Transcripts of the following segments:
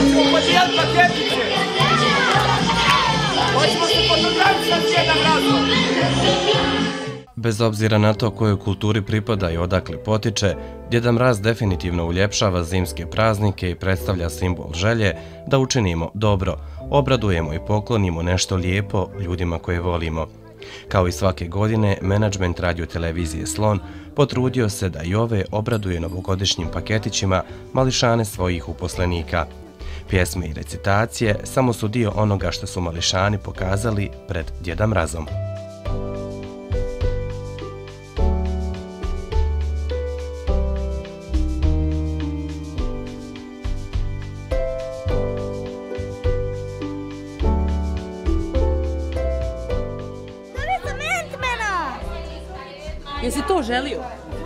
Hoćemo podijeliti paketiće. Hoćemo se fotografisati s Djedom Mrazom. Bez obzira na to kojoj kulturi pripada i odakle potiče, Djeda Mraz definitivno uljepšava zimske praznike i predstavlja simbol želje da učinimo dobro, obradujemo i poklonimo nešto lijepo ljudima koje volimo. Kao i svake godine, menadžment radio-televizije Slon potrudio se da i ove obraduje novogodišnjim paketićima mališane svojih uposlenika. Pjesme i recitacije samo su dio onoga što su mališani pokazali pred Djeda Mrazom. Jesi to želio?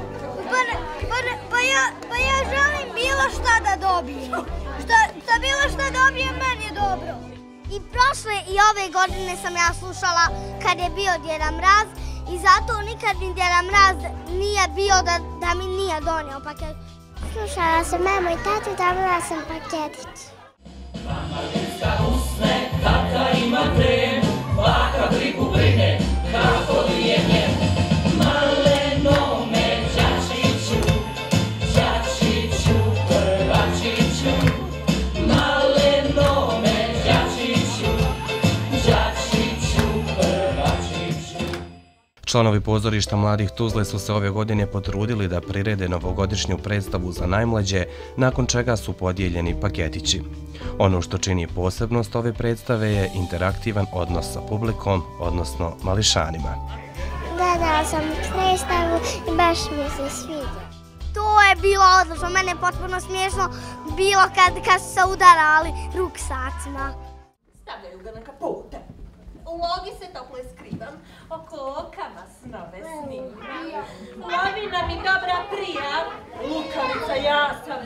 Pa ja želim bilo šta da dobijem. Šta bilo šta dobijem, meni je dobro. I prošle i ove godine sam ja slušala kad je bio Djeda Mraz i zato nikad mi Djeda Mraz nije bio da mi nije donio paket. Slušala sam mamu i tatu, dobila sam paketić. Mama ljudska usne, tata ima krem, baka brigu brine, kako li je njem. Malenome đačiću, đačiću, prvačiću. Malenome đačiću, đačiću, prvačiću. Članovi pozorišta Mladih Tuzle su se ove godine potrudili da prirede novogodišnju predstavu za najmlađe, nakon čega su podijeljeni paketići. Ono što čini posebnost ove predstave je interaktivan odnos sa publikom, odnosno mališanima. Gledala sam predstavu i baš mi se sviđa. To je bilo odlično, mene je potpuno smiješno bilo kad su se udarali ruksacima. Stavljaju ga na kapute. U logi se toplo skrivam, oko okama snove snimam. Lovina mi dobra prija, lukavica ja sam.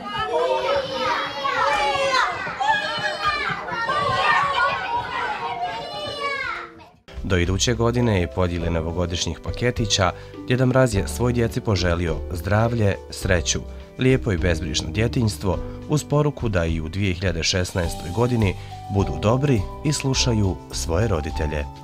Do iduće godine i podjele novogodišnjih paketića, Djeda Mraz je svoj djeci poželio zdravlje, sreću, lijepo i bezbrižno djetinjstvo uz poruku da i u 2016. godini budu dobri i slušaju svoje roditelje.